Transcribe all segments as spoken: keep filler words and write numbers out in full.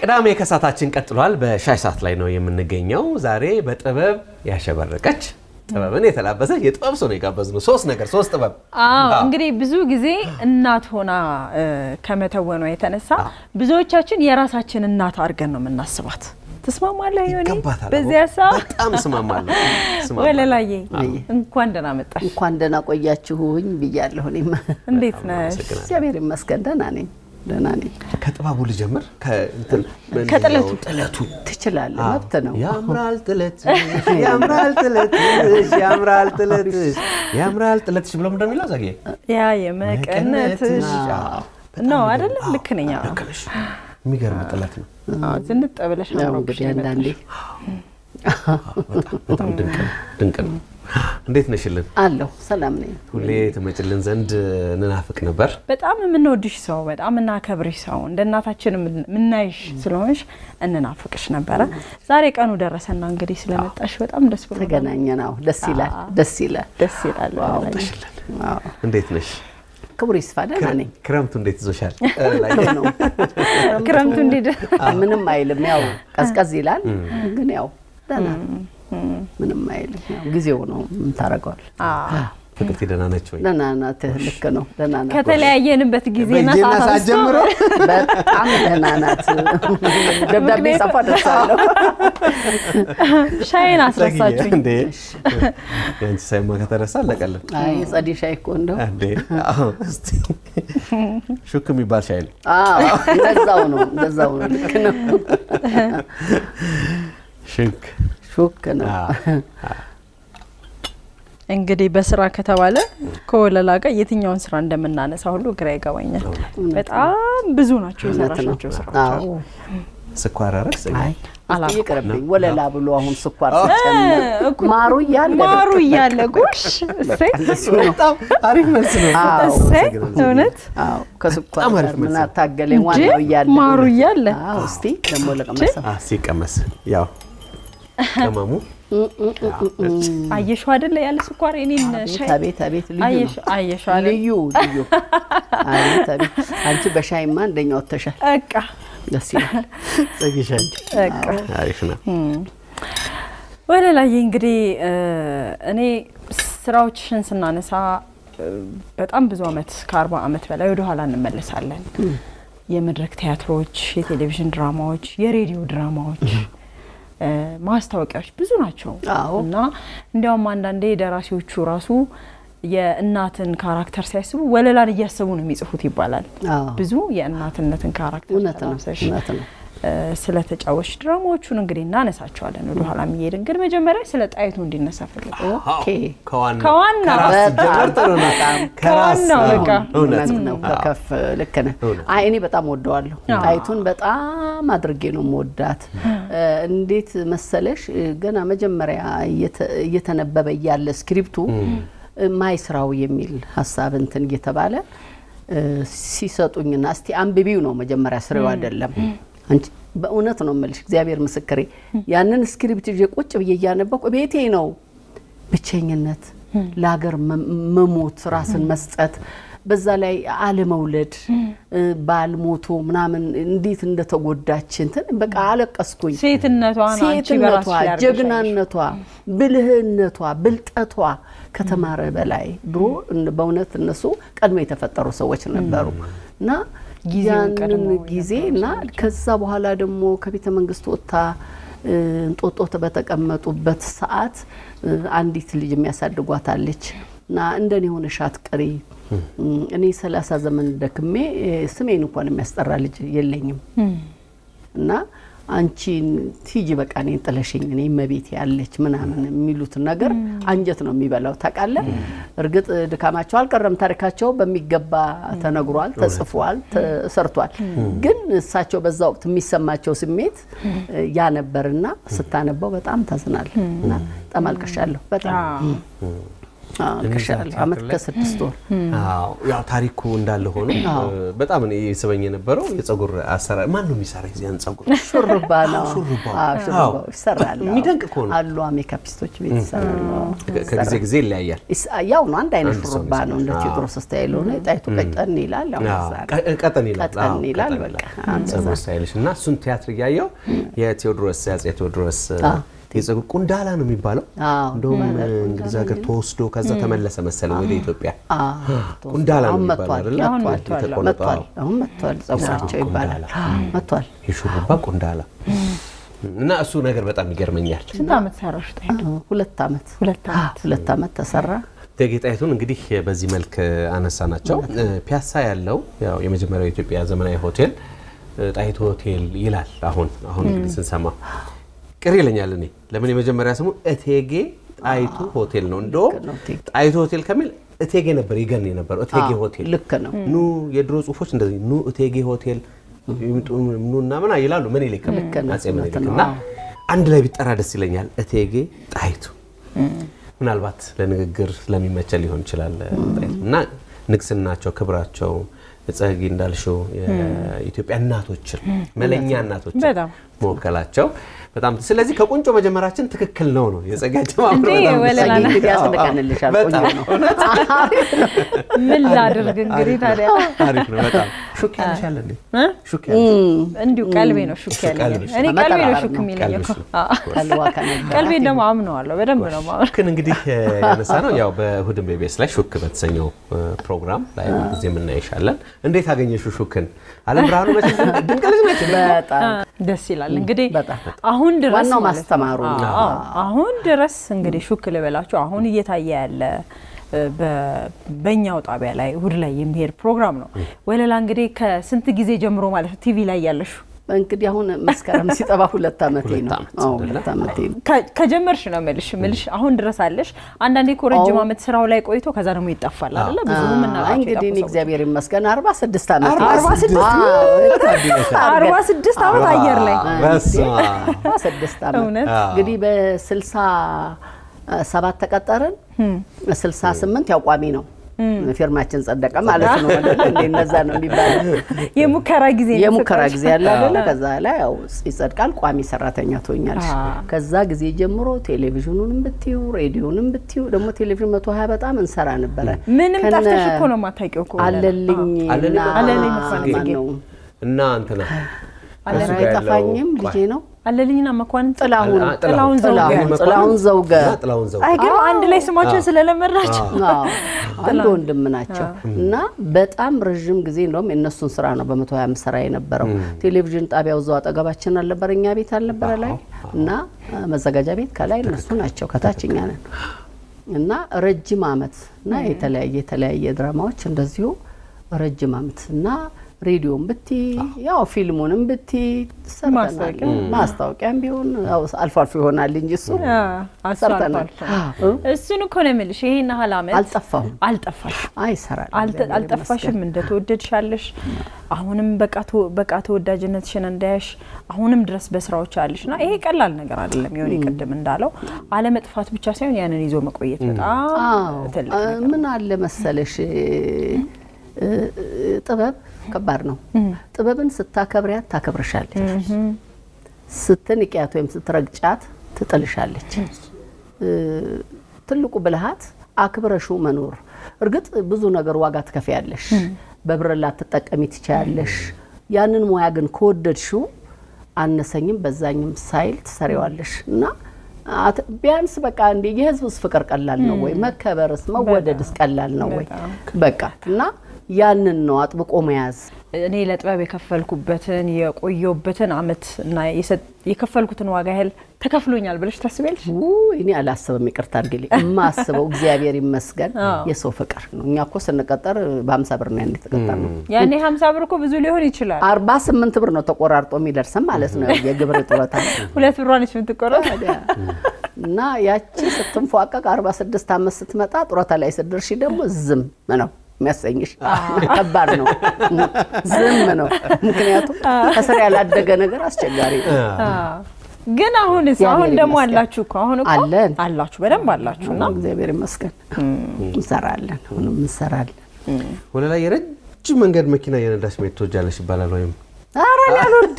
ቅዳሜ ከሳታችን ቀጥሏል በሻይ ሰዓት ላይ ነው የምንገኘው ዛሬ በጥበብ ያሸበረቀች ጥበብን የተላበሰ የጥበብ ሰው ነው የጋበዝነው ሶስት ነገር ሶስት ጥበብ አዎ እንግዲህ ብዙ ጊዜ እናት ሆና ከመተወኗ የተነሳ ብዙዎቻችን የራሳችን እናት አድርገን ነው የምናስባት ተስማማለህ ይሆነ በዚያ ሰዓት በጣም ስማማለሁ ወለላዬ እንኳን ደህና መጣሽ እንኳን ደህና ቆያችሁኝ ብያለሁ እኔማ እንዴት ነሽ እግዚአብሔር ይመስገን ደህና ነኝ ደህና ነኝ ከጥባቡ ልጀምር ከእንትን ከጥለቱ ጥለቱ ትችላለህ መብት ነው ያምራል ጥለት ያምራል ጥለት ያምራል ጥለት ያምራል ጥለትሽ ብሎ እንደሚለው ዘጌ ያ የመቀነትሽ ነው አይደል ልክ ነኝ ልክነሽ የሚገርም ጥለት ነው አዎ ዝንጥ ብለሽ ነው እንግዲህ አንዳንዴ በጣም ድንቅ ድንቅ ነው እንዴት ነሽልን አለው ሰላም ነኝ ሁሌ ተመጭልን ዘንድ እንናፍቅ ነበር በጣም ምንወድሽ ሰው በጣም እናከብርሽ ሰው እንደናታችን ምናይሽ ስለሆንሽ እንናፍቅሽ ነበር ዛሬ ቀኑ ደረሰና እንግዲህ ስለመጣሽ በጣም ደስ ብሎናል ተገናኘናው ደስ ይላል ደስ ይላል ደስ ይላል ዋው እንዴት ነሽ ክብሩ ይስፋ ደህና ነኝ ክረምቱ እንዴት ይዞሻል ነው ክረምቱ እንዴት ምንም አይልም ያው ቀዝቀዝ ይላል ግን ያው ደህና ምንም አይልም ያው ጊዜው ነው ምን ታረጋዋል አዎ ፍቅርት ደህና ነች ወይ ደህና ናት ልክ ነው ደህና ናት ከተለያየንበት ጊዜና ሰዓት ጀምሮ በጣም ደህና ናት ደብዳቤ ጽፋ ደርሳለሁ ሻይን አስረሳችሁኝ እንዴ ያንቺ ሳይማ ከተረሳ ለቀለ አይ ጸዲ ሻይ እኮ እንደው እንዴ አዎ እስቲ ሹክ የሚባል ሻይ አዎ እንደዛው ነው እንደዛው ነው ልክ ነው ሹክ ሹክ ነው እንግዲህ በስራ ከተባለ ኮለላ ጋር የትኛውን ስራ እንደምናነሳ ሁሉ ግራ ይገባኛል በጣም ብዙ ናቸው የሰራሻቸው ስራዎች አዎ ስኳር አረስ አይ አላቀረብኝ ወለላ ብሎ አሁን ስኳር ሲጨምር ማሩ ይያለ ማሩ ይያለ ጎሽ እሰይ በጣም አሪፍ መልስ ነው እሰይ እውነት አዎ ከስኳር ምን አታገለኝ ዋናው ይያለ ማሩ ይያለ አዎ እስቲ ደሞ ለቀመሰ አ ሲቀመስ ያው ከማሙ አየሽው አይደለ ያለ ስኳር እኔን ሻይ አቤት አቤት ልዩ አየሽ አየሽው አይደለ ልዩ ልዩ አቤት አቤት አንቺ በሻይማ እንደኛው ተሻል በቃ ደስ ይላል ጽጌሻይ በቃ አሪፍ ነው ወለላዬ እንግዲህ እኔ ስራዎችሽን ስናነሳ በጣም ብዙ አመት ከ40 አመት በላይ ወደ ኋላ እንመለሳለን የመድረክ ቲያትሮች የቴሌቪዥን ድራማዎች የሬዲዮ ድራማዎች ማስታወቂያዎች ብዙ ናቸው እና እንዲያውም አንዳንዴ ደራሲዎቹ ራሱ የእናትን ካራክተር ሲያስቡ ወለላን እያሰቡ ነው የሚጽፉት ይባላል ብዙ የእናትነትን ካራክተር እውነት ነው እውነት ነው ስለተጫወች ድራማዎቹን እንግዲህ እናነሳቸዋለን ወደ ኋላ የሚሄድን ግን መጀመሪያ ስለ ጣይቱ እንዲነሳ ፈልኩ ኦኬ ከዋና ከዋና ጀምር ነው ከዋና በቃ እውነት ነው ከከፍ ልክ ነህ አይ እኔ በጣም ወደዋለሁ ጣይቱን በጣም አድርጌ ነው የምወዳት እንዴት መሰለሽ ገና መጀመሪያ እየተነበበ ያለ ስክሪፕቱ ማይስራው የሚል ሐሳብ እንትን እየተባለ ሲሰጡኝና እስቲ አንብቢው ነው መጀመሪያ ስራው አይደለም አንቺ በእውነት ነው መልሽ እግዚአብሔር ምስክሬ ያንን ስክሪፕት ይዤ ቁጭ ብዬ ያነበብኩ ቤቴ ነው ብቸኝነት ለሀገር መሞት ራስን መስጠት በዛ ላይ አለ መውለድ ባልሞቶ ምናምን እንዴት እንደተጎዳች እንትን በቃ አለቀስኩኝ ሴትነቷን አንቺ ሴትነቷ ጀግናነቷ ብልህነቷ ብልጠቷ ከተማረ በላይ ድሮ በእውነት እነሱ ቀድሞ የተፈጠሩ ሰዎች ነበሩና ጊዜን ጊዜና ከዛ በኋላ ደግሞ ከቤተ መንግስት ወጣ እንጦጦ በተቀመጡበት ሰዓት አንዲት ልጅ የሚያሳድጓት አለችና እንደኔ ሆነ ሻት ቀሪ እኔ ሰላሳ ዘመን ደክሜ ስሜን እንኳን የሚያስጠራ ልጅ የለኝም እና አንቺን ቲጂ በቃ እኔን ጥለሽኝ እኔ መቤት ያለች ምናምን የሚሉት ነገር አንጀት ነው የሚበላው ታቃለ እርግጥ ድካማቸው አልቀረም ታሪካቸው በሚገባ ተነግሯል ተጽፏል ተሰርቷል ግን እሳቸው በዛ ወቅት የሚሰማቸው ስሜት ያ ነበርና ስታነበው በጣም ታዝናል እና ተማልቀሻለሁ በጣም ከሻል አመት ከስድስት ወር አዎ ያው ታሪኩ እንዳለ ሆኖ በጣም እኔ ይስበኝ የነበረው የፀጉር አሰራር ማን ነው የሚሰራ ያን ፀጉር ሹሩባ ነው አዎ ሹሩባ ይሰራል የሚደንቅ ኮን አሉ ሜካፒስቶች ቤት ይሰራሉ ከጊዜ ጊዜ ይለያያል ያው ነው አንድ አይነት ሹሩባ ነው እንደ ቴዎድሮስ ስታይል ሆነ ጣይቱ ቀጠን ይላል ያው ቀጠን ይላል ቀጠን ይላል በቃ ፀጉር ስታይልሽ እና እሱን ቲያትር ያያየው የቴዎድሮስ ያጼ ቴዎድሮስ የፀጉር ቁንዳላ ነው የሚባለው እንደውም እንግሊዝ ሀገር ተወስዶ ከዛ ተመለሰ መሰለኝ ወደ ኢትዮጵያ ቁንዳላ ነው የሚባለው አይደል መጥቷል አሁን መጥቷል ፀጉራቸው ይባላል መጥቷል የሹሩባ ቁንዳላ እና እሱ ነገር በጣም ይገርመኛል ስንት አመት ሰራሽ ጣይቱ ሁለት አመት ሁለት አመት ሁለት አመት ተሰራ እቴጌ ጣይቱን እንግዲህ በዚህ መልክ አነሳናቸው ፒያሳ ያለው ያው የመጀመሪያው የኢትዮጵያ ዘመናዊ ሆቴል ጣይቱ ሆቴል ይላል አሁን አሁን እንግዲህ ስንሰማ ቅር ይለኛል እኔ ለምን የመጀመሪያ ስሙ እቴጌ ጣይቱ ሆቴል ነው እንደው ጣይቱ ሆቴል ከሚል እቴጌ ነበር ይገን ነበር እቴጌ ሆቴል ልክ ነው ኑ የድሮ ጽሁፎች እንደዚህ ኑ እቴጌ ሆቴል ኑና ምን ይላሉ ምን ይልከ አጼ ምን ይልከና አንድ ላይ ቢጠራ ደስ ይለኛል እቴጌ ጣይቱ ምናልባት ለንግግር ለሚመቸል ሊሆን ይችላል ጣይቱና ንግስናቸው ክብራቸው ጸጊ እንዳልሽው የኢትዮጵያ እናቶችን መለኛ እናቶችን ሞከላቸው በጣም ስለዚህ ከቁንጮ መጀመራችን ትክክል ነው ነው የጸጋቸው አብሮ በጣም እንግዲህ ያስደቀንልሻል ቆንጆ ነው ምን ላድርግ እንግዲህ ታዲያ አሪፍ ነው በጣም ሹክ ያልሻል እንዴ ሹክ እንዲሁ ቀልቤ ነው ሹክ ያለኝ እኔ ቀልቤ ነው ሹክ የሚለኝ እኮ ቀልቤ ደግሞ አምነዋለሁ በደንብ ነው ማለት ግን እንግዲህ ያነሳ ነው ያው በእሁድም ቤቤስ ላይ ሹክ በተሰኘው ፕሮግራም ላይ ጊዜ የምናይሻለን እንዴት አገኘሽው ሹክን አለም ብርሃኑ መቼ ድንቅ ልጅ ነች በጣም ደስ ይላል እንግዲህ አሁን ድረስ ዋናው ማስተማሩ አሁን ድረስ እንግዲህ ሹክ ልበላችሁ አሁን እየታየ ያለ በበኛው ጣቢያ ላይ እሁድ ላይ የሚሄድ ፕሮግራም ነው ወለላ እንግዲህ ከስንት ጊዜ ጀምሮ ማለት ቲቪ ላይ ያለሽ እንግዲህ አሁን መስከረም ሲጠባ ሁለት አመት ነው አዎ ሁለት አመት ከጀመርሽ ነው መልሽ መልሽ አሁን ድረስ አለሽ አንዳንዴ ኮረጅም አመት ስራው ላይ ቆይቶ ከዛ ደግሞ ይጣፋል አይደለ ብዙም እናላችሁ እንግዲህ እግዚአብሔር ይመስገን አርባ ስድስት አመት አርባ ስድስት አመት አየር ላይ በስማ አርባ ስድስት አመት እንግዲህ በስልሳ ሰባት ተቀጠርን ስልሳ ስምንት ያው ቋሚ ነው ፊርማችን ጸደቀ ማለት ነው አይደል እንደነዛ ነው የሚባለው የሙከራ ጊዜ የሙከራ ጊዜ ያለ አይደል ከዛ ላይ ያው ይጸድቃል ቋሚ ሰራተኛ ትሆኛለሽ ከዛ ጊዜ ጀምሮ ቴሌቪዥኑንም ብትዩ ሬዲዮንም ብትዩ ደግሞ ቴሌቪዥን መቶ ሀያ በጣም እንሰራ ነበር ምንም ጠፍተሽ እኮ ነው ማታውቂው እኮ አለልኝ አለልኝ ነው እና አንተና አለልኝ አይጠፋኝም ልጄ ነው አለልኝና መኳን ጥላሁን ጥላሁን ዘውገ ጥላሁን ዘውገ ጥላሁን ዘውገ አይ ግን አንድ ላይ ስማቸውን ስለለመራቸው አንድ ወንድም ናቸው እና በጣም ረጅም ጊዜ እንደውም እነሱን ስራ ነው በመቶ ሀያ አምስት ስራ የነበረው ቴሌቪዥን ጣቢያው ዘው አጠገባችን አልነበረኛ ቤት አልነበረ ላይ እና መዘጋጃ ቤት ከላይ እነሱ ናቸው ከታችኛ ነን እና ረጅም አመት እና የተለያየ የተለያየ ድራማዎች እንደዚሁ ረጅም አመት እና ሬዲዮም ብቲ ያው ፊልሙንም ብቲ ማስታወቂያ ማስታወቂያም ቢሆን አልፎ አልፎ ይሆናል እንጂ እሱ አሰርተናል እሱን እኮ ነው የምልሽ ይሄን ሐላመት አልጠፋም አልጠፋሽ አይሰራል አልጠፋሽም እንደተወደድሻለሽ አሁንም በቃ በቃ ተወዳጅነትሽን እንዳያሽ አሁንም ድረስ በስራዎች አለሽና ይሄ ቀላል ነገር አይደለም ይሆን ይቀደም እንዳለው አለ መጥፋት ብቻ ሳይሆን ያንን ይዞ መቆየት በጣም ትልቅ ምን አለ መሰለሽ ጥበብ ከባድ ነው ጥበብን ስታከብሪያት ታከብርሻለች ስትንቂያት ወይም ስትረግጫት ትጥልሻለች ትልቁ ብልሃት አክብረሹ መኖር እርግጥ ብዙ ነገር ዋጋ ትከፍያለሽ በብርላ ተጠቀሚ ትቻለሽ ያንን ሙያ ግን ከወደድሽው አነሰኝም በዛኝም ሳይል ትሰሪዋለሽ እና ቢያንስ በቃ እንደ የህዝብስ ፍቅር ቀላል ነው ወይ መከበርስ መወደድስ ቀላል ነው ወይ በቃ እና ያንን ነው አጥብቆ መያዝ እኔ ለጥበብ የከፈልኩበትን የቆየውበትን አመት እና የከፈልኩትን ዋጋ ያህል ተከፍሎኛል ብለሽ ታስቢያለሽ እኔ አላስብም ይቅርታ አድርግልኝ ማስበው እግዚአብሔር ይመስገን የሰው ፍቅር ነው እኛ እኮ ስንቀጠር በ50 ብር ነው ያንተ ተቀጣ ነው ያኔ ሃምሳ ብር እኮ ብዙ ሊሆን ይችላል አርባ ስምንት ብር ነው ተቆራርጦ የሚደርሰን ማለት ነው የግብር ጥወታ ሁለት ብር ነች የምትቆረጥ እና ያቺ ስትንፏቀቅ አርባ ስድስት አመት ስትመጣ ጥሮታ ላይ ስትደርሺ ደግሞ ዝም ነው የሚያሰኝሽ ከባድ ነው ዝም ነው ምክንያቱም ከስራ ያላደገ ነገር አስቸጋሪ ነው ግን አሁን አሁን ደግሞ አላችሁ እኮ አሁን እኮ አላችሁ በደንብ አላችሁና እግዚአብሔር ይመስገን እንሰራለን አሁን እንሰራለን ወለ ላይ የረጅም መንገድ መኪና የነዳሽ መጥቶ ጃለሽ ይባላል ወይም አረ ለሉድ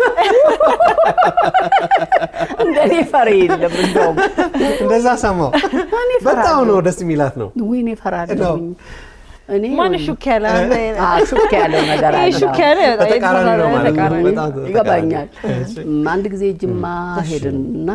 እንደኔ ፈሪ የለም እንደውም እንደዛ ሰማው በጣም ነው ደስ የሚላት ነው ወይኔ ፈራለሁ እኔ ማን ሹክ ያለ አ ሹክ ያለ ነገር አለ ሹክ ያለ ተቃራኒ ነው ማለት በጣም ይገባኛል አንድ ጊዜ ጅማ ሄድንና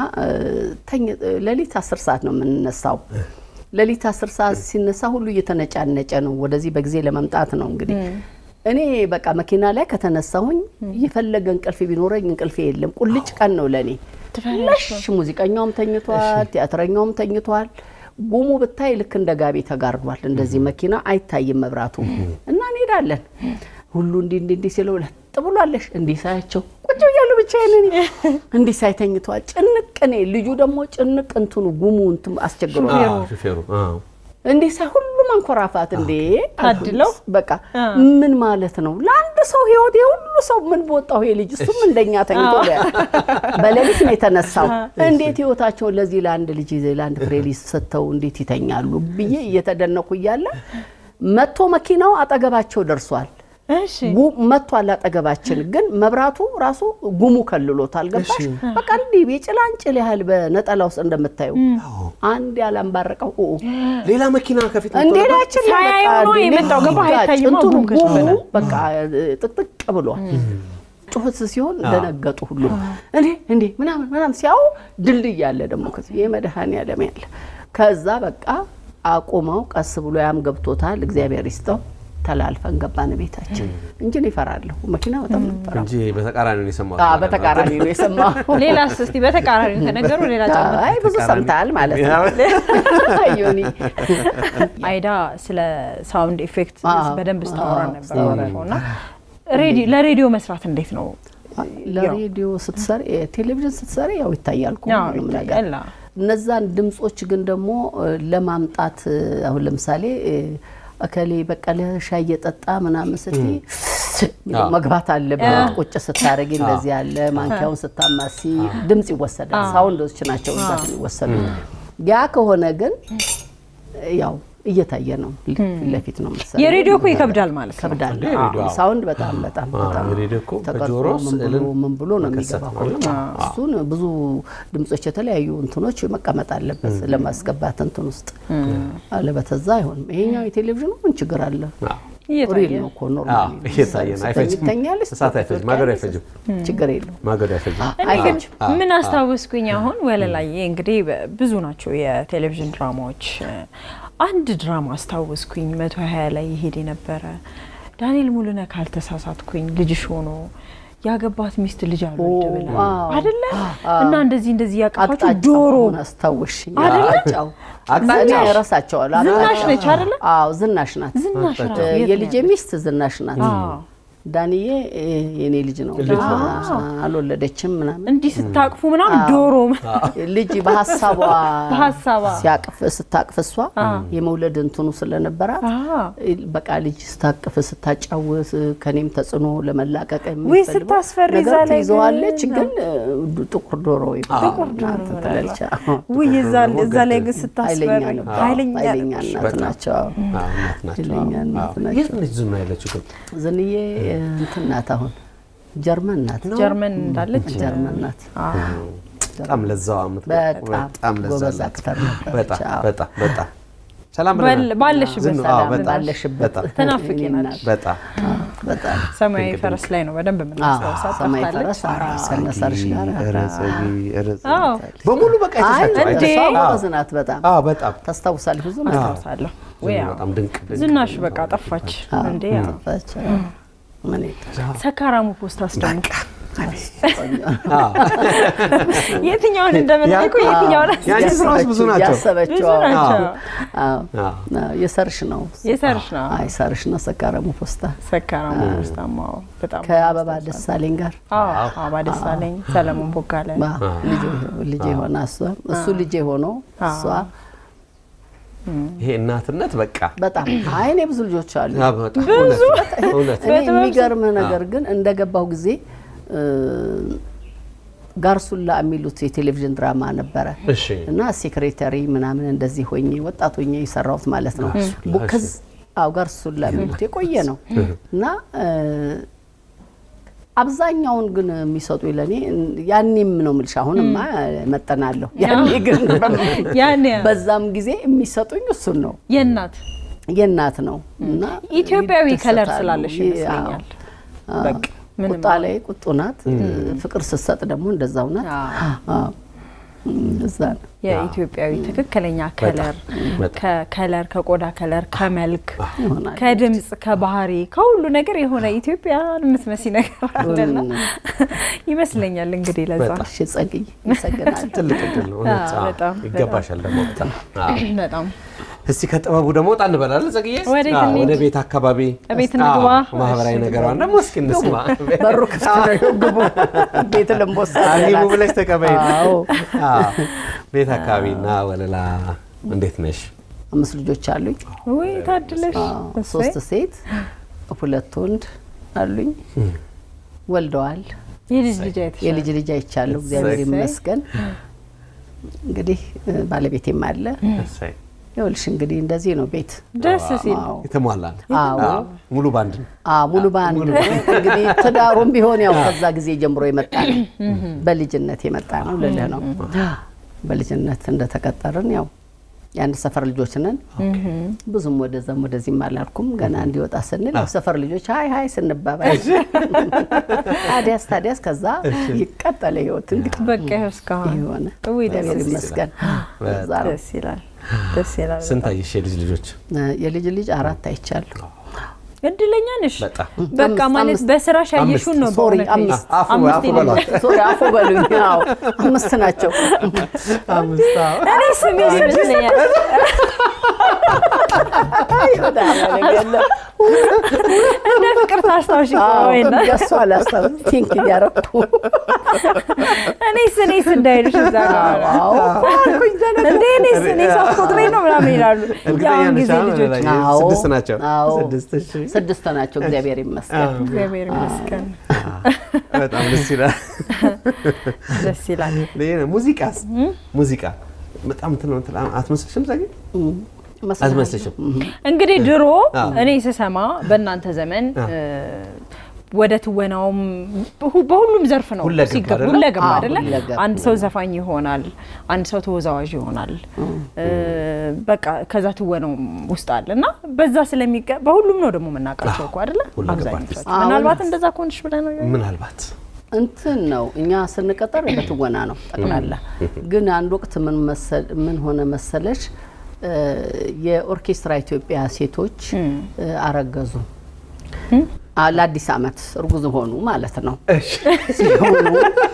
ለሊት አስር ሰዓት ነው የምንነሳው ለሊት አስር ሰዓት ሲነሳ ሁሉ እየተነጫነጨ ነው ወደዚህ በጊዜ ለመምጣት ነው እንግዲህ እኔ በቃ መኪና ላይ ከተነሳሁኝ የፈለገ እንቅልፍ ቢኖረኝ እንቅልፍ የለም ቁልጭ ቀን ነው ለኔ ለሽ ሙዚቀኛውም ተኝቷል ቲያትረኛውም ተኝቷል ጉሙ በታይ ልክ እንደ ጋቢ ተጋርዷል እንደዚህ መኪና አይታይም መብራቱ እና እንሄዳለን ሁሉ እንዲ እንዲ እንዲ ሲለው ለጥብሏለሽ እንዲ ሳያቸው ቁጭ ይያሉ ብቻ ይነኒ እንዲ ሳይተኝቷል ጭንቅኔ ልጁ ደግሞ ጭንቅ እንትኑ ጉሙ እንት አስቸግሮ ሹፌሩ አዎ እንዴ ሳይሁሉ ማንኮራፋት እንዴ ታድለው በቃ ምን ማለት ነው ለአንድ ሰው ህይወት የሁሉ ሰው ምን ቦጣው ይሄ ልጅ እሱም እንደኛ ተኝቶ በለሊት ነው የተነሳው እንዴት ህይወታቸው ለዚህ ለአንድ ልጅ ለአንድ ፍሬሊስ ሰተው እንዴት ይተኛሉ ብዬ እየተደነቁ ይያለ መጥቶ መኪናው አጠገባቸው ደርሷል እሺ መጥቶ አላጠገባችን ግን መብራቱ ራሱ ጉሙ ከልሎታል ገባሽ በቃ እንዴ በጭላንጭል ያህል በነጠላው ውስጥ እንደምታዩ አንድ ያላምባረቀው ሌላ መኪና ከፊት እንዴ ናችን ሳያዩ ነው የመጣው ገባ አይታይም ጉሙ በቃ ጥቅጥቅ ብሏል ጩኸት ሲሆን ደነገጡ ሁሉ እንዴ እንዴ ምናምን ምናምን ሲያው ድልድይ ያለ ደሞ ከዚህ የመድሃኒ ያለም ያለ ከዛ በቃ አቆመው ቀስ ብሎ ያም ገብቶታል እግዚአብሔር ይስጠው ተላልፈን ገባን ቤታችን እንጂ ይፈራለሁ መኪና በጣም ፈራ እንጂ በተቃራኒ ነው የሰማው አዎ በተቃራኒ ነው የሰማው ሌላስ እስቲ በተቃራኒ ከነገሩ ሌላ ጫማ አይ ብዙ ሰምታል ማለት ነው አዩኒ አይዳ ስለ ሳውንድ ኢፌክት በደንብ ስታወራ ነበርና ሬዲዮ ለሬዲዮ መስራት እንዴት ነው ለሬዲዮ ስትሰሪ ቴሌቪዥን ስትሰሪ ያው ይታያል ኮም ነገር እነዛን ድምጾች ግን ደግሞ ለማምጣት አሁን ለምሳሌ አከሌ በቀለ ሻይ የጠጣ ምናምን ስቲ መግባት አለበት ቁጭ ስታረጊ እንደዚህ ያለ ማንኪያውን ስታማሲ ድምጽ ይወሰዳል ሳውንዶች ናቸው ዛት ይወሰዱ ያ ከሆነ ግን ያው እየታየ ነው ለፊት ነው መሰለኝ የሬዲዮ እኮ ይከብዳል ማለት ነው ከብዳል ሳውንድ በጣም በጣም በጣም ሬዲዮ እኮ በጆሮስ ምን ብሎ ነው የሚገባው እሱን ብዙ ድምጾች የተለያዩ እንትኖች መቀመጥ አለበት ለማስገባት እንትን ውስጥ አለበተዛ አይሆንም ይሄኛው የቴሌቪዥኑ ምን ችግር አለ ሪል ነው እኮ ኖርማሊ እየታየ ነው አይፈጅም እሳት አይፈጅም ማገዶ አይፈጅም ችግር የለው ማገዶ አይፈጅም አይፈጅም ምን አስታውስኩኝ አሁን ወለላዬ እንግዲህ ብዙ ናቸው የቴሌቪዥን ድራማዎች አንድ ድራማ አስታውስኩኝ መቶ ሃያ ላይ ይሄድ ነበር ዳንኤል ሙሉነህ ካልተሳሳትኩኝ ልጅሽ ሆኖ ያገባት ሚስት ልጅ አልወልድ ብላ አይደለ እና እንደዚህ እንደዚህ ያቀፋችሁ ዶሮ አስታውሽኝ አይደለ አቅጣጫ ያራሳቸው አላ ዝናሽ ነች አይደለ አዎ ዝናሽ ናት ዝናሽ የልጄ ሚስት ዝናሽ ናት ዳንዬ የኔ ልጅ ነው አልወለደችም ምናምን እንዲህ ስታቅፉ ምናምን ዶሮ ልጅ በሐሳቧ በሐሳቧ ሲያቅፍ ስታቅፍሷ የመውለድ እንትኑ ስለነበረ በቃ ልጅ ስታቅፍ ስታጫውስ ከኔም ተጽኖ ለመላቀቅ የሚፈልግ ወይ ስታስፈሪ ዛለ ይዘዋለች ግን ጥቁር ዶሮ ይባላል ተለልቻ ወይ ዛለ ዛለ ግን ስታስፈሪ ኃይለኛ ኃይለኛ እናት ናቸው እናት ናቸው እናት ናቸው የት ነች ዝና ያለችው ዝንዬ እንትናት አሁን ጀርመን ናት ጀርመን እንዳለች ጀርመን ናት በጣም ለዛው አመት በጣም ለዛው አክተር በጣም በጣም በጣም ሰላም ባለሽበት ሰላም ባለሽበት ተናፍቂናል በጣም በጣም ሰማያዊ ፈረስ ላይ ነው በደንብ የምናስታውሳት ሰማያዊ ፈረስ ሰነሰርሽ ጋር ረሰጊ ረሰ በሙሉ በቃ ተሳትፏል አዝናት በጣም አዎ በጣም ታስታውሳለህ ብዙ አስታውሳለሁ ወይ በጣም ድንቅ ዝናሽ በቃ ጠፋች እንዴ ጠፋች ምን ሰካራሙ ፖስት አስደምቅ የትኛውን እንደምትልኩ የትኛውን ያንቺ ስራዎች ብዙ ናቸው ያሰበችው አዎ የሰርሽ ነው የሰርሽ ነው አይ ሰርሽ ነው ሰካራሙ ፖስታ ሰካራሙ ፖስታማው በጣም ከአበባ ደሳለኝ ጋር አዎ አበባ ደሳለኝ ሰለሞን ቦጋለ ልጅ ልጅ ሆነ እሱ እሱ ልጅ ሆኖ እሷ ይሄ እናትነት በቃ በጣም አይኔ ብዙ ልጆች አሉ ብዙ እኔ የሚገርም ነገር ግን እንደገባው ጊዜ ጋርሱላ የሚሉት የቴሌቪዥን ድራማ ነበረ እና ሴክሬታሪ ምናምን እንደዚህ ሆኜ ወጣት ሆኜ ይሰራውት ማለት ነው ቡከዝ አው ጋርሱላ የሚሉት የቆየ ነው እና አብዛኛውን ግን የሚሰጡ ይለኔ ያኔም ነው ምልሽ አሁንማ መጠናለሁ ያኔ ግን ያኔ በዛም ጊዜ የሚሰጡኝ እሱን ነው የናት የናት ነው እና ኢትዮጵያዊ ከለር ስላለሽ ይመስለኛል በቃ ቁጣ ላይ ቁጡናት ፍቅር ስትሰጥ ደግሞ እንደዛው ናት አዎ እዛ የኢትዮጵያዊ ትክክለኛ ከለር ከከለር ከቆዳ ከለር ከመልክ ከድምጽ ከባህሪ ከሁሉ ነገር የሆነ ኢትዮጵያን ምትመሲ ነገር አይደለ ይመስለኛል እንግዲህ ለዛ እሺ ጸግይ ይሰገናል ትልቅ ድል ነው በጣም ይገባሻል ደግሞ በጣም በጣም እስቲ ከጥበቡ ደግሞ ወጣ እንበላለን ጸግዬ ወደ ቤት አካባቢ ቤት እንግባ ማህበራዊ ነገሯን ደግሞ እስኪ እንስማ በሩ ክፍት ነው ግቡ ቤት ለምቦሳ አሪሙ ብለሽ ተቀበይ አዎ ቤት አካባቢና ወለላ እንዴት ነሽ አምስት ልጆች አሉኝ ወይ ታድለሽ ሶስት ሴት ሁለት ወንድ አሉኝ ወልደዋል የልጅ ልጅ አይተሻል የልጅ ልጅ አይቻለሁ እግዚአብሔር ይመስገን እንግዲህ ባለቤቴም አለ እሰይ ይኸውልሽ እንግዲህ እንደዚህ ነው ቤት ደስ ሲል የተሟላ አዎ ሙሉ ባንድ አዎ ሙሉ ባንድ እንግዲህ ተዳሩም ቢሆን ያው ከዛ ጊዜ ጀምሮ የመጣ ነው በልጅነት የመጣ ነው ለለ ነው በልጅነት እንደተቀጠርን ያው ያን ሰፈር ልጆች ነን ብዙም ወደዛም ወደዚህ ማላልኩም ገና እንዲወጣ ስንል ሰፈር ልጆች ሃይ ሃይ ስንባባል አዲያስ ታዲያስ ከዛ ይቀጠለ ህይወት እንግዲህ በቃ እስካሁን ይሆነ ወይ ደስ ይመስገን ደስ ይላል ደስ ይላል ስንታይሽ የልጅ ልጆች የልጅ ልጅ አራት አይቻለሁ እድለኛ ነሽ በቃ ማለት በስራሽ ያየሽው ነው ሶሪ አምስት አፉ አፉ በሏት ሶሪ አፉ በሉኝ ያው አምስት ናቸው አምስት እኔ ስሜ ይመስለኛል እንደ ፍቅር ታስታውሽ ቆይና ያሷ አላስታውስ ቲንክ ያረኩ እኔ ስኔ እንዳይልሽ እዛ ጋር አዎ አልኩኝ እንደ እኔ ስኔ ሳቆጥሬ ነው ምናምን ይላሉ ያው ጊዜ ልጆች ስድስት ናቸው ስድስት ስድስት ናቸው እግዚአብሔር ይመስገን እግዚአብሔር ይመስገን በጣም ደስ ይላል ደስ ይላል ለኔ ሙዚቃስ ሙዚቃ በጣም እንትን ነው አትመስልሽም ዛሬ አትመስልሽም እንግዲህ ድሮ እኔ ስሰማ በእናንተ ዘመን ወደ ትወናውም በሁሉም ዘርፍ ነው ሲገቡ ለገባ አይደለ አንድ ሰው ዘፋኝ ይሆናል አንድ ሰው ተወዛዋዥ ይሆናል በቃ ከዛ ትወናው ውስጥ አለና በዛ ስለሚገባ በሁሉም ነው ደግሞ መናቀርቸው እኮ አይደለ አብዛኛው ምናልባት እንደዛ ኮንሽ ብለ ነው ምናልባት እንትን ነው እኛ ስንቀጠር በትወና ነው ጠቅላላ ግን አንድ ወቅት ምን መሰል ምን ሆነ መሰለሽ የኦርኬስትራ ኢትዮጵያ ሴቶች አረገዙ ለአዲስ አመት እርጉዝ ሆኑ ማለት ነው እሺ ሲሆኑ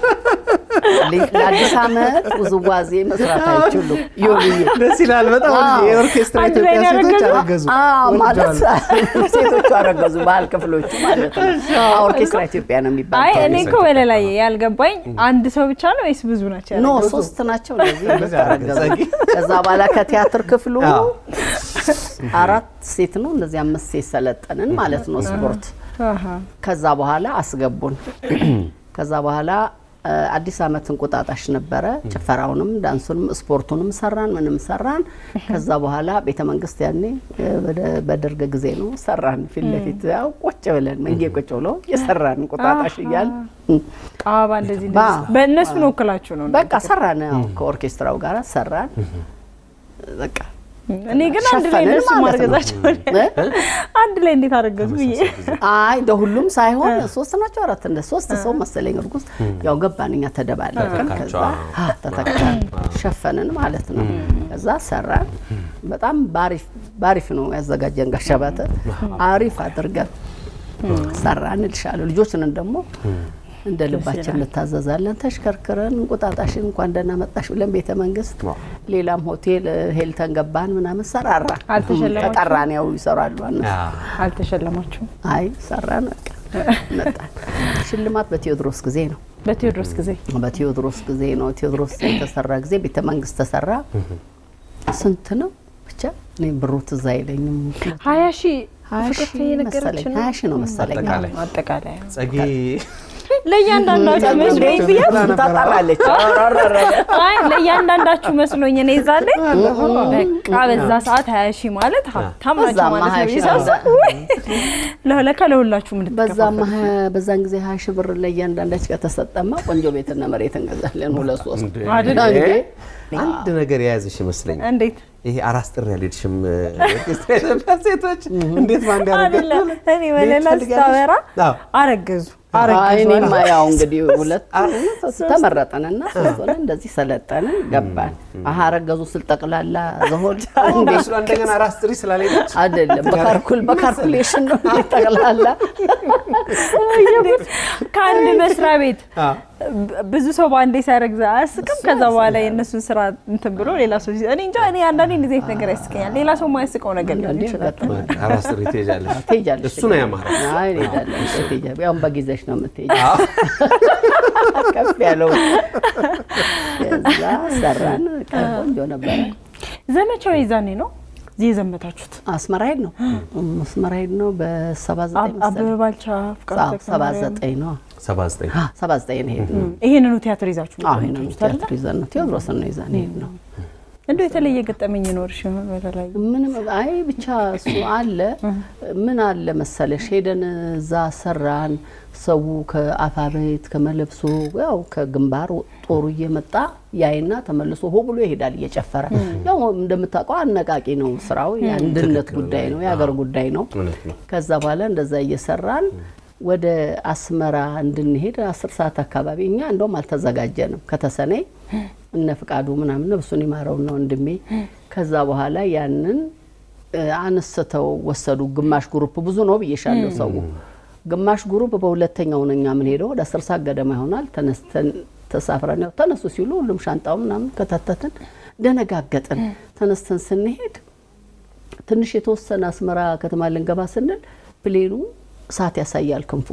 ለአዲስ አመት ውዝዋዜ መስራት አይችሉ ይሁን ደስ ይላል በጣም የኦርኬስትራ ኢትዮጵያ ሴቶች አረገዙ አዎ ማለት ሴቶች አረገዙ ባህል ክፍሎቹ ማለት ነው ኦርኬስትራ ኢትዮጵያ ነው የሚባለው አይ እኔ እኮ ወለላይ ያልገባኝ አንድ ሰው ብቻ ነው ወይስ ብዙ ናቸው ኖ ሶስት ናቸው እንደዚህ አረገዙ ከዛ በኋላ ከቲያትር ክፍሉ አራት ሴት ነው እንደዚህ አምስት ሴት ሰለጠንን ማለት ነው ስፖርት ከዛ በኋላ አስገቡን ከዛ በኋላ አዲስ አመት እንቁጣጣሽ ነበረ ጭፈራውንም ዳንሱንም ስፖርቱንም ሰራን ምንም ሰራን ከዛ በኋላ ቤተ መንግስት ያኔ በደርገ ጊዜ ነው ሰራን ፊት ለፊት ያው ቁጭ ብለን መንጌ ቁጭ ብሎ የሰራን እንቁጣጣሽ ይያል ቃባ እንደዚህ በእነሱ ነው ወክላችሁ ነው በቃ ሰራን ከኦርኬስትራው ጋር ሰራን በቃ እኔ ግን አንድ ላይ እንደሱ ማርገዛቸው አንድ ላይ እንዴት አረገዙ ይሄ አይ ደሁሉም ሳይሆን ሶስት ናቸው አራት እንደ ሶስት ሰው መሰለኝ እርጉዝ ያው ገባንኛ ተደባለቀን ከዛ ተተካን ሸፈንን ማለት ነው ከዛ ሰራን በጣም ባሪፍ ባሪፍ ነው ያዘጋጀን ጋሻባተ አሪፍ አድርገን ሰራን ልሻለ ልጆችንን ደግሞ እንደ ልባችን ልታዘዛለን ተሽከርከረን እንቁጣጣሽን እንኳን ደህና መጣሽ ብለን ቤተ መንግስት ሌላም ሆቴል ሄልተን ገባን ምናምን ሰራራ አልተሸለማችሁ ተቀራን ያው ይሰራሉ አነሱ አልተሸለማችሁ አይ ሰራን መጣን ሽልማት በቴዎድሮስ ጊዜ ነው በቴዎድሮስ ጊዜ በቴዎድሮስ ጊዜ ነው ቴዎድሮስ ተሰራ ጊዜ ቤተ መንግስት ተሰራ ስንት ነው ብቻ እኔ ብሩ ትዝ አይለኝም ሃያ ሺህ ፍቅርቴ ነገርችን ሃያ ሺህ ነው መሰለኝ አጠቃላይ ጸጊ ለያንዳንዳችሁ መስሎኝ ቢያስ ታጣራለች አይ ለያንዳንዳችሁ መስሎኝ እኔ ዛለ በቃ በዛ ሰዓት ሃያ ሺህ ማለት ሀብታም ናቸው ማለት ነው ይሳሰብ ለለካ ለሁላችሁ ምን በዛም በዛን ጊዜ ሃያ ሺህ ብር ለያንዳንዳችሁ ከተሰጠማ ቆንጆ ቤትና መሬት እንገዛለን ሁለት ሶስት አይደል አንድ ነገር ያያዝሽ ይመስለኝ እንዴት ይሄ አራስ ጥሪ ያልሄድሽም ሴቶች እንዴት ማንድ ያረጋሉ እኔ ወለላ ስታወራ አረገዙ አይኔማ ያው እንግዲህ ሁለት ተመረጠንና ስለሆነ እንደዚህ ሰለጠንን ገባን አሃ አረገዙ ስልጠቅላላ ዘሆል እንደሱ እንደገና አራስ ጥሪ ስላልሄደች አይደለም በካልኩል በካልኩሌሽን ነው ተቅላላ ካንድ መስሪያ ቤት ብዙ ሰው ባንዴ ሳይረግዛ አስቀም ከዛ በኋላ የነሱን ስራ እንትን ብሎ ሌላ ሰው እኔ እንጃ እኔ አንዳንዴ እንደዚህ ነገር ያስቀኛል ሌላ ሰው ማይስቀው ነገር ሊሆን ይችላል አራስ ጥሪ ትሄጃለሽ ትሄጃለሽ እሱ ነው ያማረ አይ ትሄጃለሽ ትሄጃለሽ ያው በጊዜሽ ነው የምትሄጂው ከፍ ያለው እዛ ሰራን ቆንጆ ነበር ዘመቻው ይዛኔ ነው እዚህ ዘመታችሁት አስመራይድ ነው አስመራይድ ነው በ79 አበበ ባልቻ ፍቃድ ሰባ ዘጠኝ ነው ሰባ ዘጠኝ ሰባ ዘጠኝ ነው ሄድ ነው ይሄንን ቲያትር ይዛችሁ አዎ ይሄንን ቲያትር ይዘን ነው ቴዎድሮስ ነው ይዘን ሄድ ነው እንዴ የተለየ ገጠመኝ ይኖርሽ በተለይ ምንም አይ ብቻ እሱ አለ ምን አለ መሰለሽ ሄደን እዛ ሰራን ሰው ከአፋቤት ከመለብሶ ያው ከግንባር ጦሩ እየመጣ ያይና ተመልሶ ሆ ብሎ ይሄዳል እየጨፈረ ያው እንደምታውቀው አነቃቂ ነው ስራው የአንድነት ጉዳይ ነው የሀገር ጉዳይ ነው ከዛ በኋላ እንደዛ እየሰራን ወደ አስመራ እንድንሄድ አስር ሰዓት አካባቢ እኛ እንደውም አልተዘጋጀንም ከተሰኔ እነ ፍቃዱ ምናምን ነብሱን ይማረው ነው እንድሜ ከዛ በኋላ ያንን አንስተው ወሰዱ ግማሽ ግሩፕ ብዙ ነው በየሻለው ሰው ግማሽ ግሩፕ በሁለተኛው ነኛ ምን ሄደው ወደ አስር ሰዓት ገደማ ይሆናል ተነስተን ተሳፍረን ነው ተነሱ ሲሉ ሁሉም ሻንጣው ምናምን ከተተተን ደነጋገጥን ተነስተን ስንሄድ ትንሽ የተወሰነ አስመራ ከተማ ልንገባ ስንል ፕሌኑ እሳት ያሳያል ክንፉ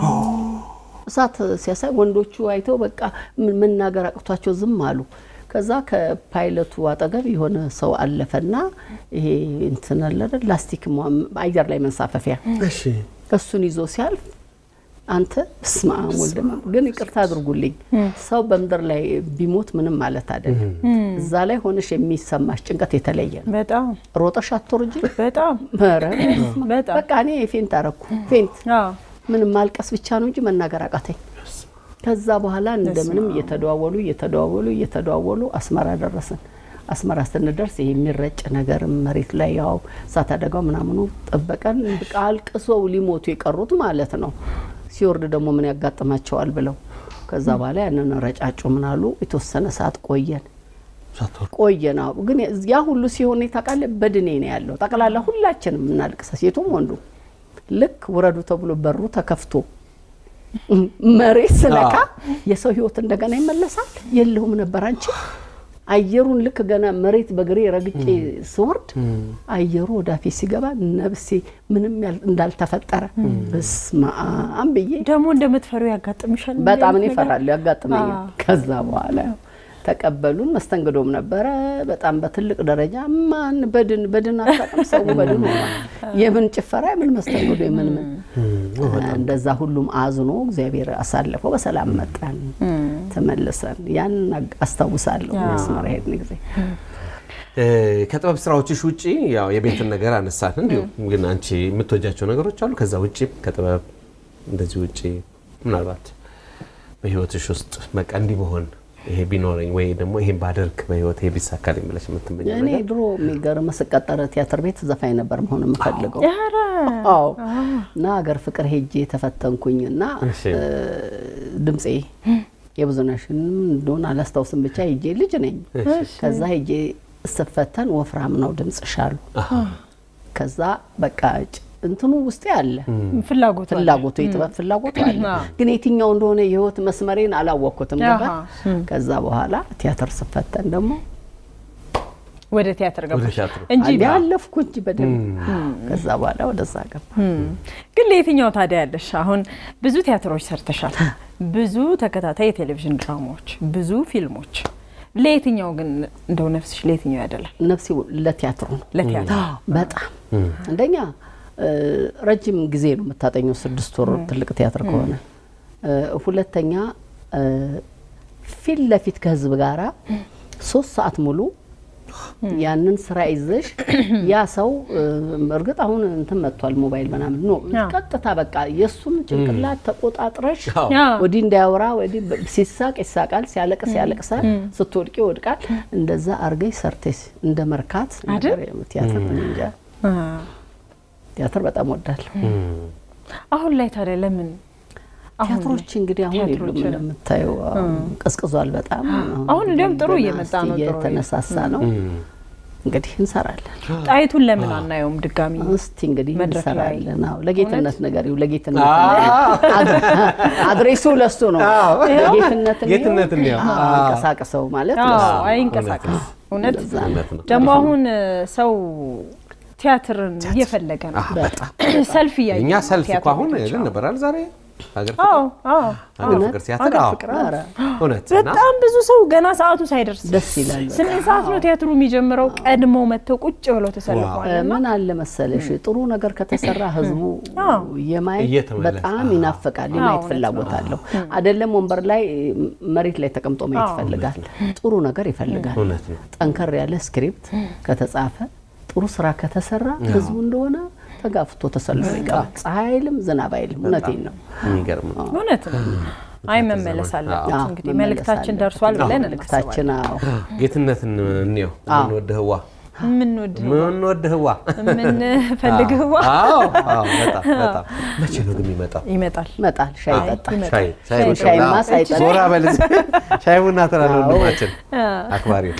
እሳት ሲያሳይ ወንዶቹ አይተው በቃ ምን ነገር አቅቷቸው ዝም አሉ ከዛ ከፓይለቱ አጠገብ የሆነ ሰው አለፈና ይሄ እንትን አለ ላስቲክ አየር ላይ መንሳፈፊያ እሺ እሱን ይዞ ሲያልፍ አንተ ስማ ወልደማ ግን ይቅርታ አድርጉልኝ ሰው በመድር ላይ ቢሞት ምንም ማለት አይደለም እዛ ላይ ሆነሽ የሚሰማሽ ጭንቀት የተለየ ነው በጣም ሮጠሽ አትወርጂ በጣም ማረ በጣም በቃ እኔ ፌንት አረኩ ፌንት አዎ ምንም ማልቀስ ብቻ ነው እንጂ መናገር አቃተኝ ከዛ በኋላ እንደምንም እየተደዋወሉ እየተደዋወሉ እየተደዋወሉ አስመራ ደረሰን አስመራ ስንደርስ ይሄ የሚረጭ ነገር መሬት ላይ ያው ሳት አደጋው ምናምኑ ጠበቀን ቃልቅሰው ሊሞቱ የቀሩት ማለት ነው ሲወርድ ደግሞ ምን ያጋጥማቸዋል ብለው ከዛ በኋላ ያንን ረጫጩ ምናሉ የተወሰነ ሰዓት ቆየን ቆየና ግን ያ ሁሉ ሲሆን ይታቃለ በድኔ ነው ያለው ተቀላላ ሁላችንም እናልቅስ ሴቱም ወንዱ ልክ ወረዱ ተብሎ በሩ ተከፍቶ መሬት ስለካ የሰው ህይወት እንደገና ይመለሳል የለውም ነበር አንቺ አየሩን ልክ ገና መሬት በግሬ ረግጬ ስወርድ አየሩ ወዳፊ ሲገባ ነብሴ ምንም እንዳልተፈጠረ በስማ አንብዬ ደሞ እንደምትፈሩ ያጋጥምሻል በጣም ነው ይፈራል ያጋጥመኛል ከዛ በኋላ ተቀበሉን መስተንግዶም ነበር በጣም በትልቅ ደረጃ ማን በድን በድን አጣጣም ሰው በድን የምን ጭፈራ ምን መስተንግዶ የምን ምን እንደዛ ሁሉም አዝኖ እግዚአብሔር አሳልፈው በሰላም መጣን ተመለሰን ያን አስተዋውሳለሁ መስመር ሄድን ጊዜ ከጥበብ ስራዎችሽ ውጪ ያው የቤትን ነገር አነሳን እንዴ ግን አንቺ የምትወጃቸው ነገሮች አሉ ከዛ ውጪ ከጥበብ እንደዚህ ውጪ ምናልባት በህይወትሽ ውስጥ በቃ እንዲ መሆን ይሄ ቢኖርኝ ወይ ደግሞ ይሄን ባደርክ በህይወት ይሄ ቢሳካልኝ ብለሽ የምትመኘው ነገር እኔ ድሮ የሚገርም መስቀጠረ ቲያትር ቤት ዘፋኝ ነበር መሆን የምፈልገው አዎ እና ሀገር ፍቅር ሄጄ ተፈተንኩኝና ድምጼ የብዙነሽን እንደሆነ አላስታውስም ብቻ ሄጄ ልጅ ነኝ ከዛ ሄጄ ስፈተን ወፍራም ነው ድምጽሻሉ ከዛ በቃ እንትኑ ውስጥ ያለ ፍላጎት ፍላጎት ይጥበብ ፍላጎት አለ ግን የትኛው እንደሆነ የህይወት መስመሬን አላወቅኩትም ነበር ከዛ በኋላ ቲያትር ስፈተን ደግሞ ወደ ቲያትር ገባሽ እንጂ ያለፍኩ እንጂ በደም ከዛ በኋላ ወደዛ ገባ ግን ለየትኛው ታዲያ ያለሽ አሁን ብዙ ቲያትሮች ሰርተሻል ብዙ ተከታታይ ቴሌቪዥን ድራማዎች ብዙ ፊልሞች ለየትኛው ግን እንደው ነፍስሽ ለየትኛው ያደላል ነፍሴ ለቲያትሩ ነው ለቲያትር በጣም እንደኛ ረጅም ጊዜ ነው መታጠኘው ስድስት ወር ትልቅ ቲያትር ከሆነ ሁለተኛ ፊት ለፊት ከህዝብ ጋራ ሶስት ሰዓት ሙሉ ያንን ስራ ይዘሽ ያ ሰው እርግጥ አሁን እንትን መጥቷል ሞባይል ምናምን ነው ቀጥታ በቃ የሱን ጭንቅላት ተቆጣጥረሽ ወዲ እንዳያወራ ወዲ ሲሳቅ ይሳቃል ሲያለቅስ ያለቅሳል ስትወድቂ ወድቃል እንደዛ አርገይ ሰርተስ እንደ መርካት ነገር ቲያትር እንጃ ቲያትር በጣም ወዳለሁ አሁን ላይ ታዲያ ለምን ቲያትሮች እንግዲህ አሁን ይሉም እንደምታዩ ቀስቅዟል በጣም አሁን እንደም ጥሩ እየመጣ ነው ጥሩ የተነሳሳ ነው እንግዲህ እንሰራለን ጣይቱን ለምን አናየውም ድጋሚ እስቲ እንግዲህ እንሰራለን አው ለጌትነት ነገር ይው ለጌትነት አድሬሱ ለሱ ነው ለጌትነት ነው ጌትነት ነው አንቀሳቀሰው ማለት ነው አይንቀሳቀስ እውነት ደግሞ አሁን ሰው ቲያትርን እየፈለገ ነው በጣም ሰልፍ ያየ እኛ ሰልፍ እኮ አሁን ግን ነበራል ዛሬ ሀገር አዎ አዎ ፍቅር ቲያትር አዎ እውነት በጣም ብዙ ሰው ገና ሰዓቱ ሳይደርስ ደስ ይላል ስንት ሰዓት ነው ቲያትሩ የሚጀምረው ቀድሞ መተው ቁጭ ብለው ተሰልፈዋል ምን አለ መሰለሽ ጥሩ ነገር ከተሰራ ህዝቡ የማየት በጣም ይናፈቃል የማየት ፍላጎት አለው አይደለም ወንበር ላይ መሬት ላይ ተቀምጦ ማየት ይፈልጋል ጥሩ ነገር ይፈልጋል ጠንከር ያለ ስክሪፕት ከተጻፈ ጥሩ ስራ ከተሰራ ህዝቡ እንደሆነ ተጋፍቶ ተሰልፎ ይቀር ፀሐይልም ዝናብ አይልም እውነቴን ነው የሚገርም ነው እውነት ነው አይ መመለስ አለበት እንግዲህ መልእክታችን ደርሷል ብለን መልእክታችን አዎ ጌትነትን እንየው ምን ወደህዋ ምን ወደ ምን ወደህዋ ምን ፈልገህዋ አዎ አዎ በጣም በጣም መቼ ነው የሚመጣው ይመጣል ይመጣል ሻይ ጠጣ ሻይ ሻይ ሻይ ማሳይ ጠጣ ዞራ በልዝ ሻይ ቡና ተራለው እንደማችን አክባሪው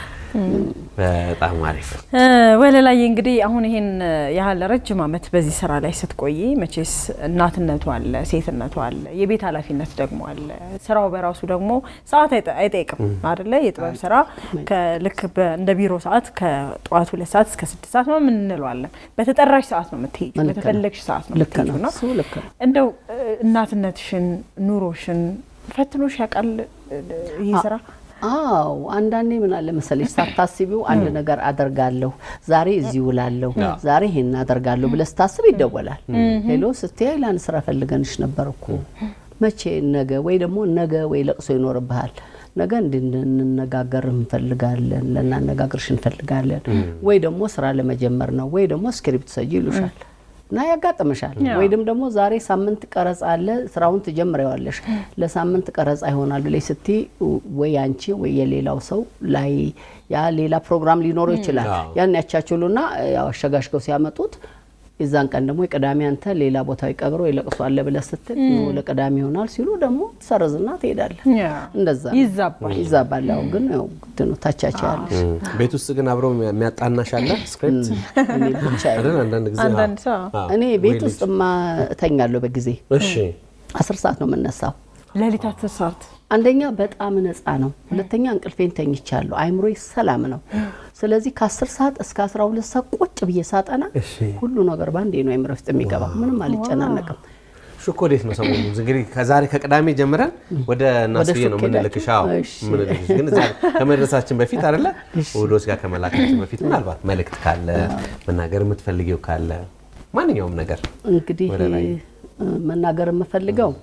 በጣም አሪፍ ወለላይ እንግዲህ አሁን ይሄን ያህል ረጅም አመት በዚህ ስራ ላይ ስትቆይ መቼስ እናትነቱ አለ ሴትነቱ አለ የቤት ኃላፊነት ደግሞ አለ ስራው በራሱ ደግሞ ሰዓት አይጠይቅም አይደለ የጥበብ ስራ ከልክ እንደ ቢሮ ሰዓት ከጧት ሁለት ሰዓት እስከ ስድስት ሰዓት ነው ምን እንለዋለን በተጠራሽ ሰዓት ነው የምትሄጂው በተፈለግሽ ሰዓት ነው የምትሄጂው እንደው እናትነትሽን ኑሮሽን ፈትኖሽ ያቃል ይሄ ስራ አው አንዳንዴ ምን አለ መሰለሽ ሳታስቢው አንድ ነገር አደርጋለሁ ዛሬ እዚህ ውላለሁ ዛሬ ይሄን አደርጋለሁ ብለሽ ታስቢ ይደወላል ሄሎ ስትይ ላን ስራ ፈልገንሽ ነበርኩ መቼ ነገ ወይ ደግሞ ነገ ወይ ለቅሶ ይኖርብሃል ነገ እንድንነጋገር እንፈልጋለን ለናነጋግርሽ እንፈልጋለን ወይ ደግሞ ስራ ለመጀመር ነው ወይ ደግሞ ስክሪፕት ሰጂሉሻል ና ያጋጥምሻል ወይንም ደግሞ ዛሬ ሳምንት ቀረጽ አለ ስራውን ትጀምሪዋለሽ ለሳምንት ቀረጽ አይሆናል ብለሽ ስቲ ወይ አንቺ ወይ የሌላው ሰው ላይ ያ ሌላ ፕሮግራም ሊኖረው ይችላል ያን ያቻችሉና ያው አሸጋሽገው ሲያመጡት እዛን ቀን ደግሞ የቀዳሚ አንተ ሌላ ቦታ ይቀብሩ ይለቅሱ አለ ብለህ ስትል ነው ለቀዳሚ ይሆናል ሲሉ ደግሞ ተሰርዝና ትሄዳለህ እንደዛ ይዛባል ይዛባል ያው ግን ያው ግድኑ ታቻቻለሽ ቤት ውስጥ ግን አብሮ የሚያጣናሽ አለ ስክሪፕት እኔ ብቻ አይደል አንዳንድ ጊዜ አንዳንድ ሰው እኔ ቤት ውስጥ ማተኛለሁ በጊዜ እሺ አስር ሰዓት ነው የምነሳው ለሊት አስር ሰዓት አንደኛ በጣም ነፃ ነው ሁለተኛ እንቅልፌን ተኝቻለሁ አይምሮዬ ሰላም ነው ስለዚህ ከ10 ሰዓት እስከ አስራ ሁለት ሰዓት ቁጭ ብዬ ሳጠና ሁሉ ነገር ባንዴ ነው አይምሮዬ ውስጥ የሚገባው ምንም አልጨናነቅም ሹኮዴት ነው ሰሞኑን እንግዲህ ከዛሬ ከቅዳሜ ጀምረን ወደ ናስዬ ነው ምንልክሻው ምንልክሽ ግን እዛ ከመድረሳችን በፊት አይደለ ወዶስ ጋር ከመላካችን በፊት ምናልባት መልእክት ካለ መናገር የምትፈልጊው ካለ ማንኛውም ነገር እንግዲህ መናገር የምፈልገው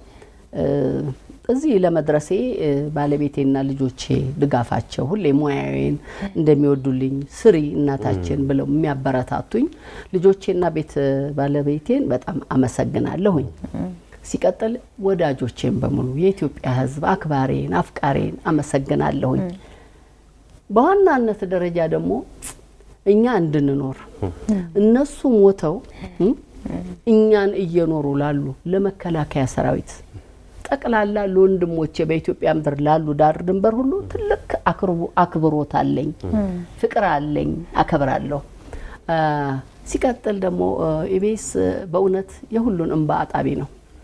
እዚህ ለመድረሴ ባለቤቴና ልጆቼ ድጋፋቸው ሁሌ ሙያዬን እንደሚወዱልኝ ስሪ እናታችን ብለው የሚያበረታቱኝ ልጆቼና ቤት ባለቤቴን በጣም አመሰግናለሁኝ ሲቀጥል ወዳጆቼን በሙሉ የኢትዮጵያ ህዝብ አክባሬን አፍቃሬን አመሰግናለሁኝ በዋናነት ደረጃ ደግሞ እኛ እንድንኖር እነሱ ሞተው እኛን እየኖሩ ላሉ ለመከላከያ ሰራዊት ጠቅላላ ለወንድሞቼ በኢትዮጵያ ምድር ላሉ ዳር ድንበር ሁሉ ትልቅ አክብሮት አለኝ ፍቅር አለኝ አከብራለሁ ሲቀጥል ደግሞ ኢቢኤስ በእውነት የሁሉን እንባ አጣቢ ነው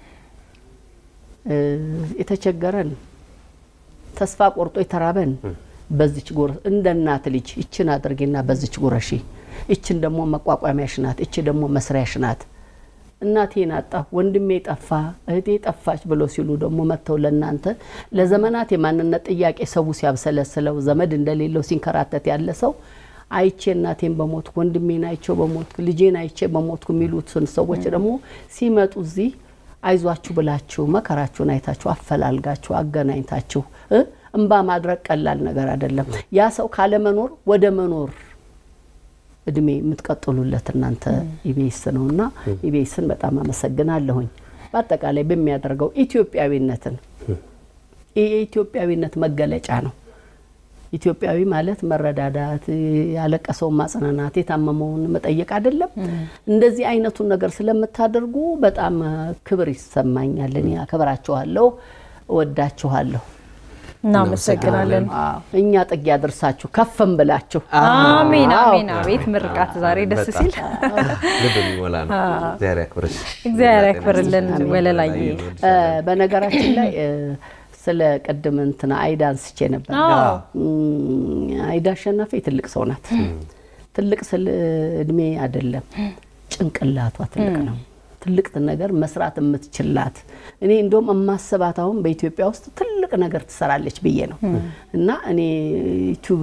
የተቸገረን ተስፋ ቆርጦ የተራበን በዚች ጎር እንደናት ልጅ እቺን አድርጌና በዚች ጎረሺ እቺን ደግሞ መቋቋሚያሽ ናት እቺ ደግሞ መስሪያሽ ናት እናቴን አጣ ወንድሜ ጠፋ እህቴ ጠፋች ብሎ ሲሉ ደግሞ መተው ለናንተ ለዘመናት የማንነት ጥያቄ ሰው ሲያብሰለስለው ዘመድ እንደሌለው ሲንከራተት ያለ ሰው አይቼ እናቴን በሞት ወንድሜን አይቼ በሞት ልጄን አይቼ በሞት የሚሉትን ሰዎች ደግሞ ሲመጡ እዚህ አይዟችሁ ብላችሁ መከራችሁን አይታችሁ አፈላልጋችሁ አገናኝታችሁ እንባ ማድረግ ቀላል ነገር አይደለም ያ ሰው ካለ መኖር ወደ መኖር እድሜ የምትቀጥሉለት እናንተ ኢቢኤስ ነውና ኢቢኤስን በጣም አመሰግናለሁኝ በአጠቃላይ በሚያደርገው ኢትዮጵያዊነትን የኢትዮጵያዊነት መገለጫ ነው ኢትዮጵያዊ ማለት መረዳዳት ያለቀሰው ማጽናናት የታመመውን መጠየቅ አይደለም እንደዚህ አይነቱን ነገር ስለምታደርጉ በጣም ክብር ይሰማኛል እኔ አከብራችኋለሁ ወዳችኋለሁ እናመሰግናለን እኛ ጥግ ያድርሳችሁ ከፈም ብላችሁ አሜን አሜን አቤት ምርቃት ዛሬ ደስ ሲል ልብም ይሞላል እግዚአብሔር ያክብርሽ እግዚአብሔር ያክብርልን ወለላይ በነገራችን ላይ ስለ ቀደም እንትና አይዳን ስቼ ነበር አይዳ አሸናፊ ትልቅ ሰው ናት ትልቅ ስለ እድሜ አይደለም ጭንቅላቷ ትልቅ ነው ትልቅ ነገር መስራት የምትችላት እኔ እንደውም ማሰባታውን በኢትዮጵያ ውስጥ ትልቅ ነገር ትሰራለች ብዬ ነው እና እኔ ዩቲዩብ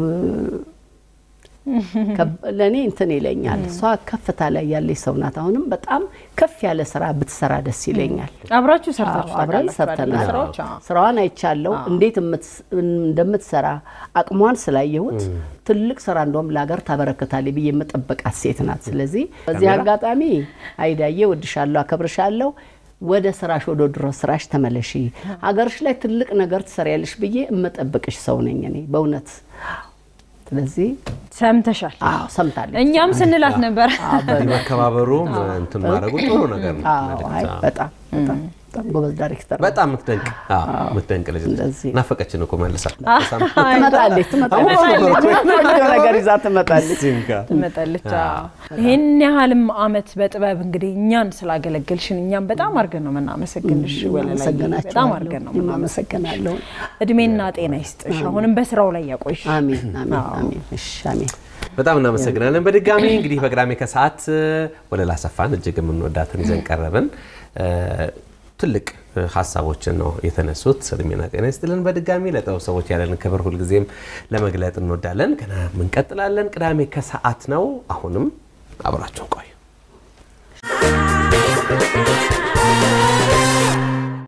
ለኔ እንትን ይለኛል ሷ ከፍታ ላይ ያለች ሰው ናት አሁንም በጣም ከፍ ያለ ስራ ብትሰራ ደስ ይለኛል አብራችሁ ሰርታችሁ አብራን ሰርተናል ስራዋን አይቻለው እንዴት እንደምትሰራ አቅሟን ስላየሁት ትልቅ ስራ እንደውም ለሀገር ታበረከታለች ብዬ መጠበቃት ሴት ናት ስለዚህ በዚህ አጋጣሚ አይዳዬ ወድሻለሁ አከብርሻለሁ ወደ ስራሽ ወደ ድሮ ስራሽ ተመለሺ ሀገርሽ ላይ ትልቅ ነገር ትሰሪያለሽ ብዬ እመጠብቅሽ ሰው ነኝ እኔ በእውነት ስለዚህ ሰምተሻል አዎ ሰምታለች እኛም ስንላት ነበር መከባበሩ እንትን ማረጉ ጥሩ ነገር ነው አይ በጣም በጣም በጣም ጎበዝ ዳይሬክተር በጣም ምትደንቅ አዎ ምትደንቅ ልጅ ናፈቀችን እኮ መልሳ ትመጣለች ትመጣለች ነገር ይዛ ትመጣለች ትመጣለች ይሄን ያህልም አመት በጥበብ እንግዲህ እኛን ስላገለገልሽን እኛም በጣም አርገን ነው መናመሰግንሽ ወለላይ በጣም አርገን ነው መናመሰግናለሁ እድሜና ጤና ይስጥሽ አሁንም በስራው ላይ ያቆይሽ አሜን አሜን አሜን እሺ አሜን በጣም እናመሰግናለን በድጋሚ እንግዲህ በቅዳሜ ከሰዓት ወለላ ሰፋን እጅግ የምንወዳትን ይዘን ቀረብን ትልቅ ሐሳቦችን ነው የተነሱት እድሜና ጤና ይስጥልን በድጋሚ ለጠው ሰዎች ያለን ክብር ሁሉ ጊዜም ለመግለጥ እንወዳለን ገና ምን ቀጥላለን ቅዳሜ ከሰዓት ነው አሁንም አብራችሁ ቆዩ